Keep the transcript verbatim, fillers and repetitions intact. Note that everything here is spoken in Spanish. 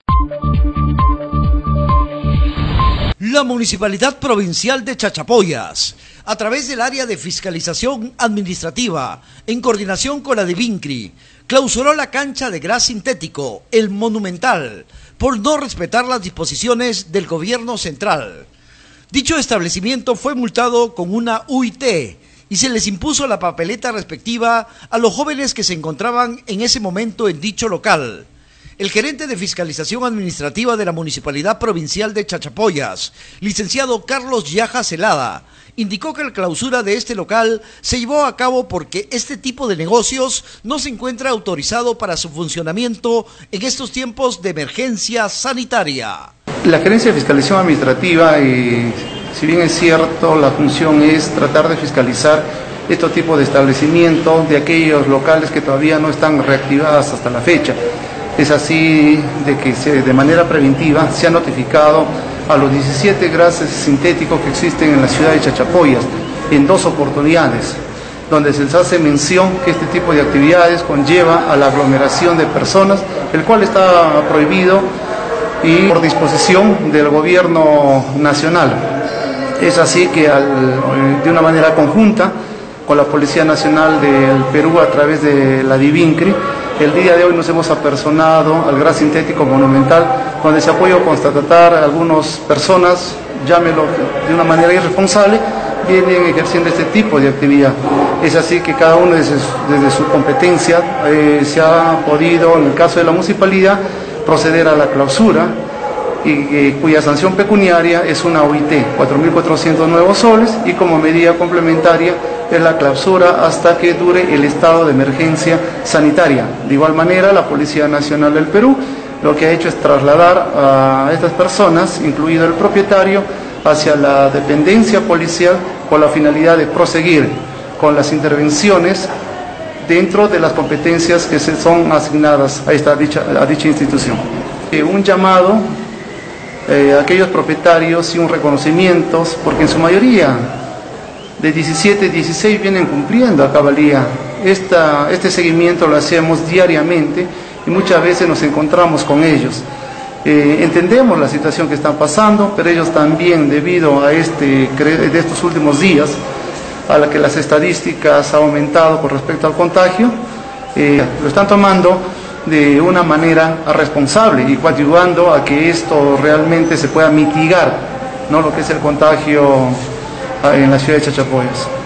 La Municipalidad Provincial de Chachapoyas, a través del área de fiscalización administrativa, en coordinación con la DIVINCRI, clausuró la cancha de gras sintético, El Monumental, por no respetar las disposiciones del gobierno central. Dicho establecimiento fue multado con una U I T y se les impuso la papeleta respectiva a los jóvenes que se encontraban en ese momento en dicho local. El gerente de fiscalización administrativa de la Municipalidad Provincial de Chachapoyas, licenciado Carlos Yaja Celada, indicó que la clausura de este local se llevó a cabo porque este tipo de negocios no se encuentra autorizado para su funcionamiento en estos tiempos de emergencia sanitaria. La gerencia de fiscalización administrativa, eh, si bien es cierto, la función es tratar de fiscalizar estos tipos de establecimientos de aquellos locales que todavía no están reactivados hasta la fecha. Es así de que se, de manera preventiva se ha notificado a los diecisiete gases sintéticos que existen en la ciudad de Chachapoyas en dos oportunidades, donde se les hace mención que este tipo de actividades conlleva a la aglomeración de personas, el cual está prohibido y por disposición del gobierno nacional. Es así que al, de una manera conjunta con la Policía Nacional del Perú a través de la DIVINCRI, el día de hoy nos hemos apersonado al gas sintético monumental, donde se ha podido constatar algunas personas, llámelo de una manera irresponsable, vienen ejerciendo este tipo de actividad. Es así que cada uno desde, desde su competencia eh, se ha podido, en el caso de la municipalidad, proceder a la clausura, y eh, cuya sanción pecuniaria es una U I T, cuatro mil cuatrocientos nuevos soles, y como medida complementaria es la clausura hasta que dure el estado de emergencia sanitaria. De igual manera, la Policía Nacional del Perú lo que ha hecho es trasladar a estas personas, incluido el propietario, hacia la dependencia policial con la finalidad de proseguir con las intervenciones dentro de las competencias que se son asignadas a, esta, a, dicha, a dicha institución. Eh, un llamado eh, a aquellos propietarios y un reconocimiento, porque en su mayoría de diecisiete, dieciséis vienen cumpliendo a cabalía. Esta, este seguimiento lo hacemos diariamente y muchas veces nos encontramos con ellos. Eh, entendemos la situación que están pasando, pero ellos también, debido a este, de estos últimos días, a la que las estadísticas han aumentado con respecto al contagio, eh, lo están tomando de una manera responsable y coadyuvando a que esto realmente se pueda mitigar, ¿no?, lo que es el contagio en la ciudad de Chachapoyas.